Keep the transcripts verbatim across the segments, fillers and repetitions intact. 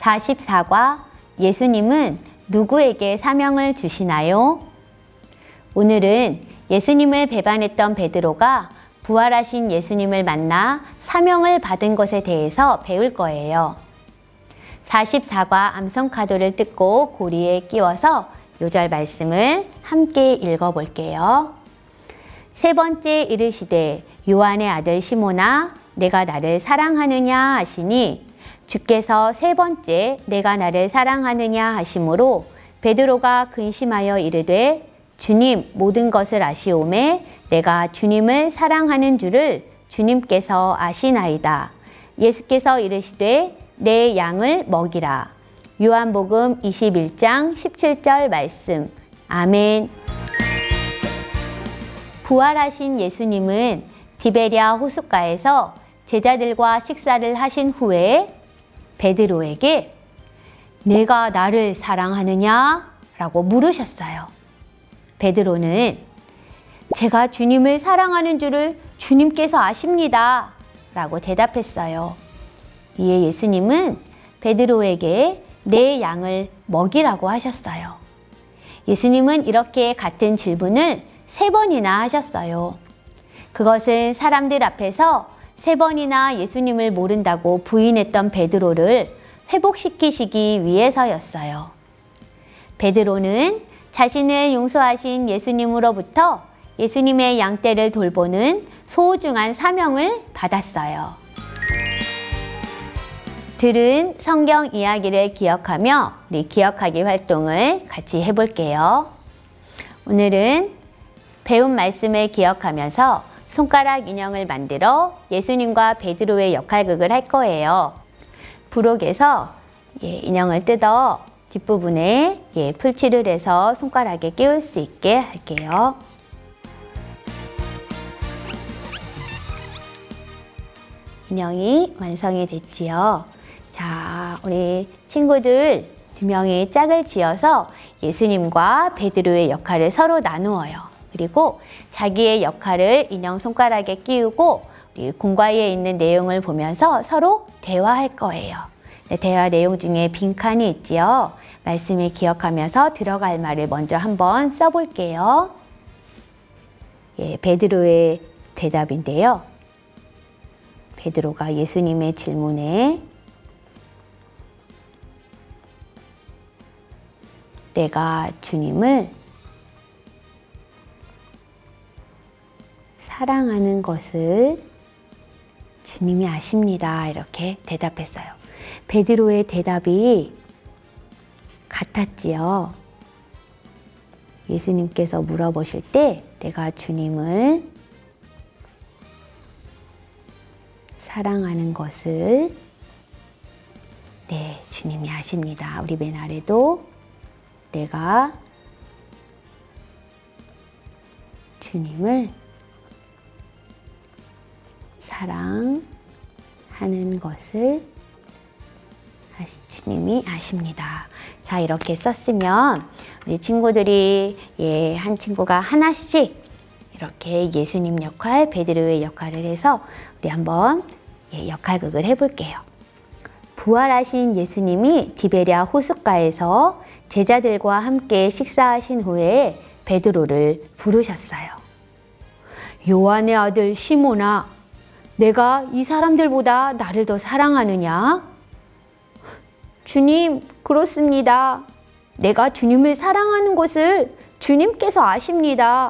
사십사 과 예수님은 누구에게 사명을 주시나요? 오늘은 예수님을 배반했던 베드로가 부활하신 예수님을 만나 사명을 받은 것에 대해서 배울 거예요. 사십사 과 암송카도를 뜯고 고리에 끼워서 요절 말씀을 함께 읽어볼게요. 세 번째 이르시되 요한의 아들 시몬아 내가 나를 사랑하느냐 하시니 주께서 세 번째 내가 나를 사랑하느냐 하심으로 베드로가 근심하여 이르되 주님 모든 것을 아시오매 내가 주님을 사랑하는 줄을 주님께서 아시나이다. 예수께서 이르시되 내 양을 먹이라. 요한복음 이십일 장 십칠 절 말씀. 아멘. 부활하신 예수님은 디베랴 호숫가에서 제자들과 식사를 하신 후에 베드로에게 내가 나를 사랑하느냐? 라고 물으셨어요. 베드로는 제가 주님을 사랑하는 줄을 주님께서 아십니다. 라고 대답했어요. 이에 예수님은 베드로에게 내 양을 먹이라고 하셨어요. 예수님은 이렇게 같은 질문을 세 번이나 하셨어요. 그것은 사람들 앞에서 세 번이나 예수님을 모른다고 부인했던 베드로를 회복시키시기 위해서였어요. 베드로는 자신을 용서하신 예수님으로부터 예수님의 양떼를 돌보는 소중한 사명을 받았어요. 들은 성경 이야기를 기억하며 우리 기억하기 활동을 같이 해볼게요. 오늘은 배운 말씀을 기억하면서 손가락 인형을 만들어 예수님과 베드로의 역할극을 할 거예요. 부록에서 예, 인형을 뜯어 뒷부분에 예, 풀칠을 해서 손가락에 끼울 수 있게 할게요. 인형이 완성이 됐지요. 자, 우리 친구들 두 명이 짝을 지어서 예수님과 베드로의 역할을 서로 나누어요. 그리고 자기의 역할을 인형 손가락에 끼우고 우리 공과에 있는 내용을 보면서 서로 대화할 거예요. 네, 대화 내용 중에 빈칸이 있지요. 말씀을 기억하면서 들어갈 말을 먼저 한번 써볼게요. 예, 베드로의 대답인데요. 베드로가 예수님의 질문에 내가 주님을 사랑하는 것을 주님이 아십니다. 이렇게 대답했어요. 베드로의 대답이 같았지요. 예수님께서 물어보실 때 내가 주님을 사랑하는 것을 네, 주님이 아십니다. 우리 맨 아래도 내가 주님을 사랑하는 것을 주님이 아십니다. 자, 이렇게 썼으면 우리 친구들이 예, 한 친구가 하나씩 이렇게 예수님 역할, 베드로의 역할을 해서 우리 한번 예, 역할극을 해볼게요. 부활하신 예수님이 디베랴 호숫가에서 제자들과 함께 식사하신 후에 베드로를 부르셨어요. 요한의 아들 시몬아, 내가 이 사람들보다 나를 더 사랑하느냐? 주님, 그렇습니다. 내가 주님을 사랑하는 것을 주님께서 아십니다.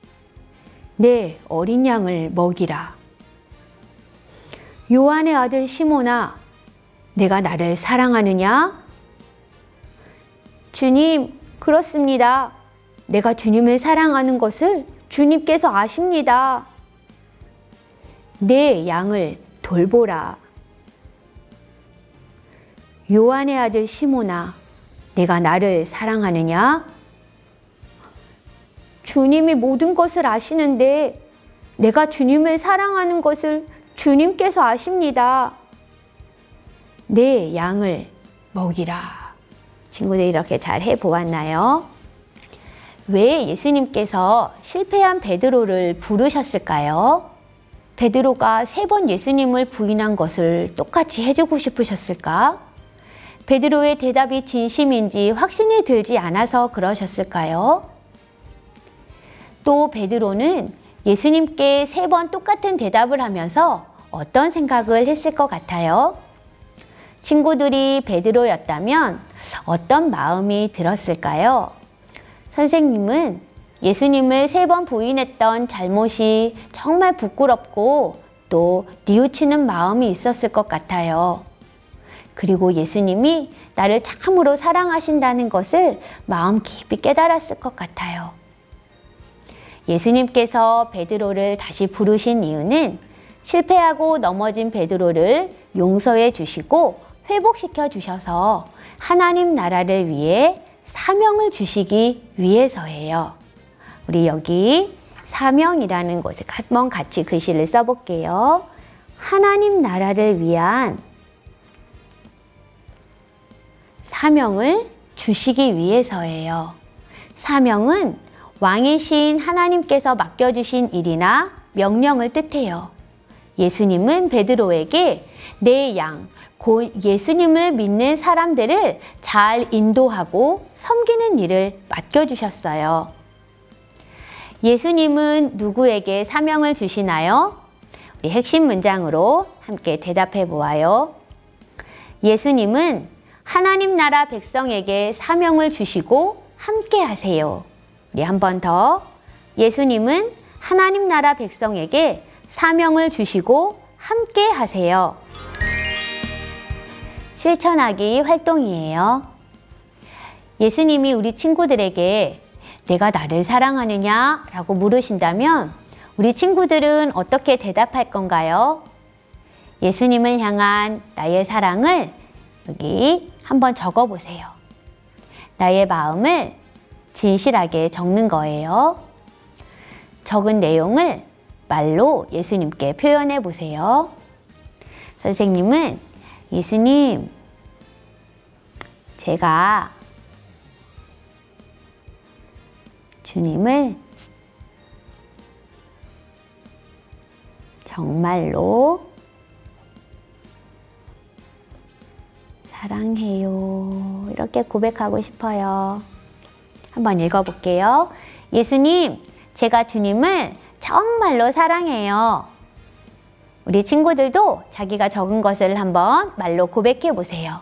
내 어린 양을 먹이라. 요한의 아들 시몬아, 내가 나를 사랑하느냐? 주님, 그렇습니다. 내가 주님을 사랑하는 것을 주님께서 아십니다. 내 양을 돌보라. 요한의 아들 시몬아, 내가 나를 사랑하느냐? 주님이 모든 것을 아시는데 내가 주님을 사랑하는 것을 주님께서 아십니다. 내 양을 먹이라. 친구들이 이렇게 잘 해보았나요? 왜 예수님께서 실패한 베드로를 부르셨을까요? 베드로가 세 번 예수님을 부인한 것을 똑같이 해주고 싶으셨을까? 베드로의 대답이 진심인지 확신이 들지 않아서 그러셨을까요? 또 베드로는 예수님께 세 번 똑같은 대답을 하면서 어떤 생각을 했을 것 같아요? 친구들이 베드로였다면 어떤 마음이 들었을까요? 선생님은 예수님을 세 번 부인했던 잘못이 정말 부끄럽고 또 뉘우치는 마음이 있었을 것 같아요. 그리고 예수님이 나를 참으로 사랑하신다는 것을 마음 깊이 깨달았을 것 같아요. 예수님께서 베드로를 다시 부르신 이유는 실패하고 넘어진 베드로를 용서해 주시고 회복시켜 주셔서 하나님 나라를 위해 사명을 주시기 위해서예요. 우리 여기 사명이라는 곳에 한번 같이 글씨를 써볼게요. 하나님 나라를 위한 사명을 주시기 위해서예요. 사명은 왕이신 하나님께서 맡겨주신 일이나 명령을 뜻해요. 예수님은 베드로에게 내 양, 곧 예수님을 믿는 사람들을 잘 인도하고 섬기는 일을 맡겨주셨어요. 예수님은 누구에게 사명을 주시나요? 우리 핵심 문장으로 함께 대답해 보아요. 예수님은 하나님 나라 백성에게 사명을 주시고 함께 하세요. 우리 한 번 더. 예수님은 하나님 나라 백성에게 사명을 주시고 함께 하세요. 실천하기 활동이에요. 예수님이 우리 친구들에게 내가 나를 사랑하느냐? 라고 물으신다면 우리 친구들은 어떻게 대답할 건가요? 예수님을 향한 나의 사랑을 여기 한번 적어보세요. 나의 마음을 진실하게 적는 거예요. 적은 내용을 말로 예수님께 표현해 보세요. 선생님은 예수님, 제가 주님을 정말로 사랑해요. 이렇게 고백하고 싶어요. 한번 읽어볼게요. 예수님, 제가 주님을 정말로 사랑해요. 우리 친구들도 자기가 적은 것을 한번 말로 고백해 보세요.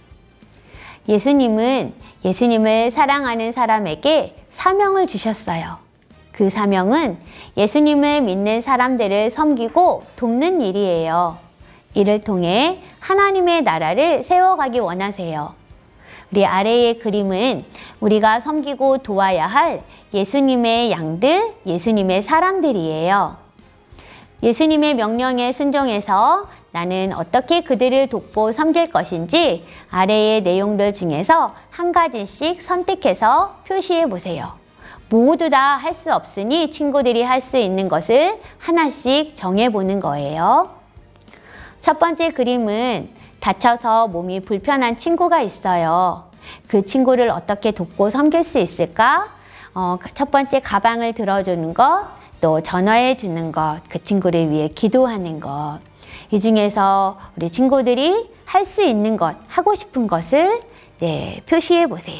예수님은 예수님을 사랑하는 사람에게 사명을 주셨어요. 그 사명은 예수님을 믿는 사람들을 섬기고 돕는 일이에요. 이를 통해 하나님의 나라를 세워가기 원하세요. 우리 아래의 그림은 우리가 섬기고 도와야 할 예수님의 양들, 예수님의 사람들이에요. 예수님의 명령에 순종해서 나는 어떻게 그들을 돕고 섬길 것인지 아래의 내용들 중에서 한 가지씩 선택해서 표시해 보세요. 모두 다 할 수 없으니 친구들이 할 수 있는 것을 하나씩 정해보는 거예요. 첫 번째 그림은 다쳐서 몸이 불편한 친구가 있어요. 그 친구를 어떻게 돕고 섬길 수 있을까? 어, 첫 번째 가방을 들어주는 것, 또 전화해 주는 것, 그 친구를 위해 기도하는 것. 이 중에서 우리 친구들이 할 수 있는 것, 하고 싶은 것을 예, 표시해 보세요.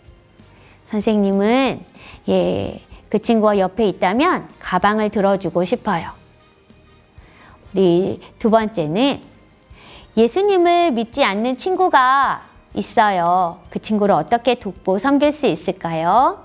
선생님은 예, 그 친구가 옆에 있다면 가방을 들어주고 싶어요. 우리 두 번째는 예수님을 믿지 않는 친구가 있어요. 그 친구를 어떻게 돕고 섬길 수 있을까요?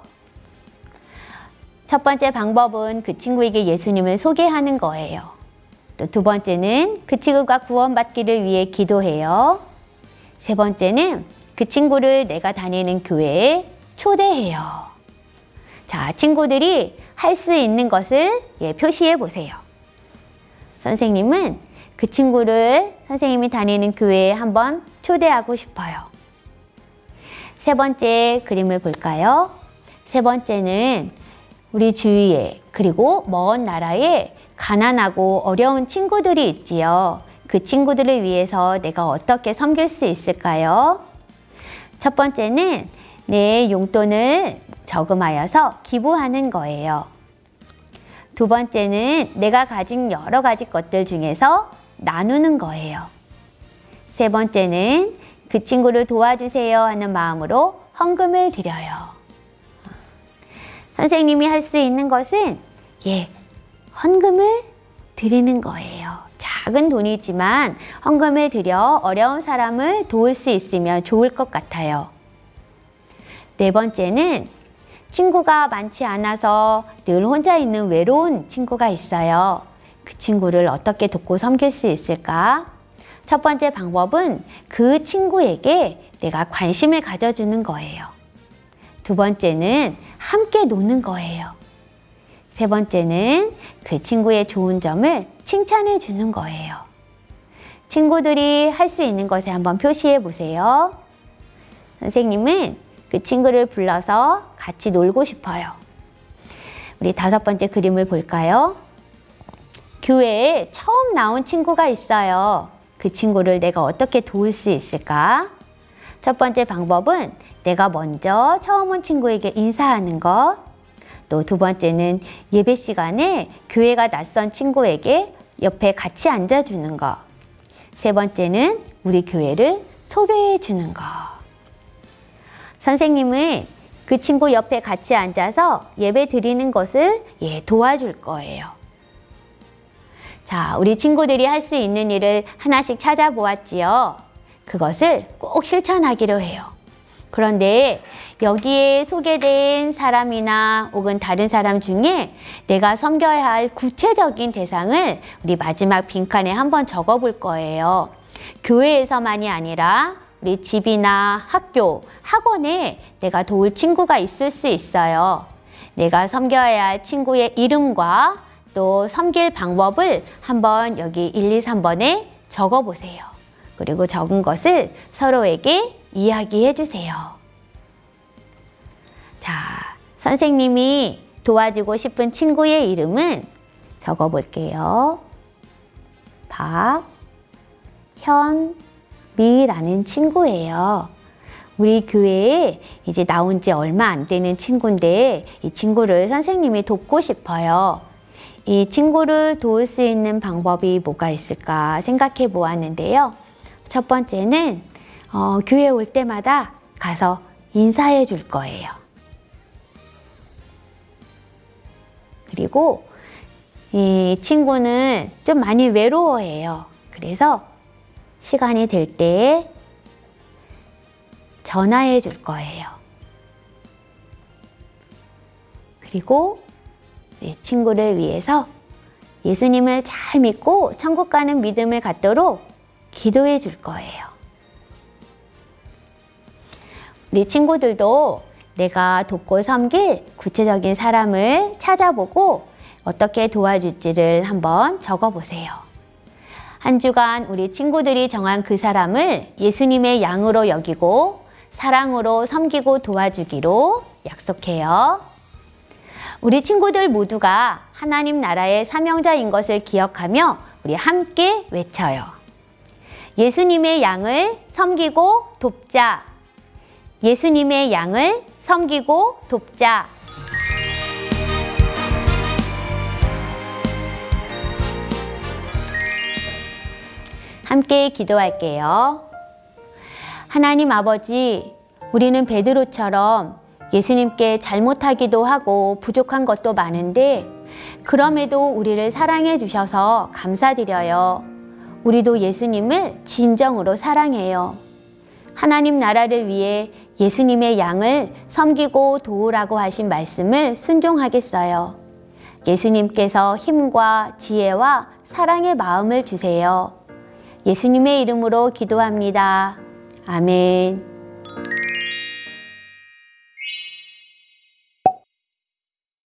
첫 번째 방법은 그 친구에게 예수님을 소개하는 거예요. 또 두 번째는 그 친구가 구원받기를 위해 기도해요. 세 번째는 그 친구를 내가 다니는 교회에 초대해요. 자, 친구들이 할 수 있는 것을 예, 표시해 보세요. 선생님은 그 친구를 선생님이 다니는 교회에 한번 초대하고 싶어요. 세 번째 그림을 볼까요? 세 번째는 우리 주위에 그리고 먼 나라에 가난하고 어려운 친구들이 있지요. 그 친구들을 위해서 내가 어떻게 섬길 수 있을까요? 첫 번째는 내 용돈을 저금하여서 기부하는 거예요. 두 번째는 내가 가진 여러 가지 것들 중에서 나누는 거예요. 세 번째는 그 친구를 도와주세요 하는 마음으로 헌금을 드려요. 선생님이 할 수 있는 것은 예, 헌금을 드리는 거예요. 작은 돈이지만 헌금을 드려 어려운 사람을 도울 수 있으면 좋을 것 같아요. 네 번째는 친구가 많지 않아서 늘 혼자 있는 외로운 친구가 있어요. 그 친구를 어떻게 돕고 섬길 수 있을까? 첫 번째 방법은 그 친구에게 내가 관심을 가져주는 거예요. 두 번째는 함께 노는 거예요. 세 번째는 그 친구의 좋은 점을 칭찬해 주는 거예요. 친구들이 할 수 있는 것에 한번 표시해 보세요. 선생님은 그 친구를 불러서 같이 놀고 싶어요. 우리 다섯 번째 그림을 볼까요? 교회에 처음 나온 친구가 있어요. 그 친구를 내가 어떻게 도울 수 있을까? 첫 번째 방법은 내가 먼저 처음 온 친구에게 인사하는 것. 또 두 번째는 예배 시간에 교회가 낯선 친구에게 옆에 같이 앉아주는 것. 세 번째는 우리 교회를 소개해 주는 것. 선생님은 그 친구 옆에 같이 앉아서 예배 드리는 것을 예, 도와줄 거예요. 자, 우리 친구들이 할 수 있는 일을 하나씩 찾아보았지요. 그것을 꼭 실천하기로 해요. 그런데 여기에 소개된 사람이나 혹은 다른 사람 중에 내가 섬겨야 할 구체적인 대상을 우리 마지막 빈칸에 한번 적어 볼 거예요. 교회에서만이 아니라 우리 집이나 학교, 학원에 내가 도울 친구가 있을 수 있어요. 내가 섬겨야 할 친구의 이름과 또 섬길 방법을 한번 여기 일, 이, 삼 번에 적어 보세요. 그리고 적은 것을 서로에게 이야기해 주세요. 자, 선생님이 도와주고 싶은 친구의 이름은 적어 볼게요. 박현미라는 친구예요. 우리 교회에 이제 나온 지 얼마 안 되는 친구인데 이 친구를 선생님이 돕고 싶어요. 이 친구를 도울 수 있는 방법이 뭐가 있을까 생각해 보았는데요. 첫 번째는 어, 교회 올 때마다 가서 인사해 줄 거예요. 그리고 이 친구는 좀 많이 외로워해요. 그래서 시간이 될 때 전화해 줄 거예요. 그리고 이 친구를 위해서 예수님을 잘 믿고 천국 가는 믿음을 갖도록 기도해 줄 거예요. 우리 친구들도 내가 돕고 섬길 구체적인 사람을 찾아보고 어떻게 도와줄지를 한번 적어보세요. 한 주간 우리 친구들이 정한 그 사람을 예수님의 양으로 여기고 사랑으로 섬기고 도와주기로 약속해요. 우리 친구들 모두가 하나님 나라의 사명자인 것을 기억하며 우리 함께 외쳐요. 예수님의 양을 섬기고 돕자. 예수님의 양을 섬기고 돕자. 함께 기도할게요. 하나님 아버지, 우리는 베드로처럼 예수님께 잘못하기도 하고 부족한 것도 많은데 그럼에도 우리를 사랑해 주셔서 감사드려요. 우리도 예수님을 진정으로 사랑해요. 하나님 나라를 위해 예수님의 양을 섬기고 도우라고 하신 말씀을 순종하겠어요. 예수님께서 힘과 지혜와 사랑의 마음을 주세요. 예수님의 이름으로 기도합니다. 아멘.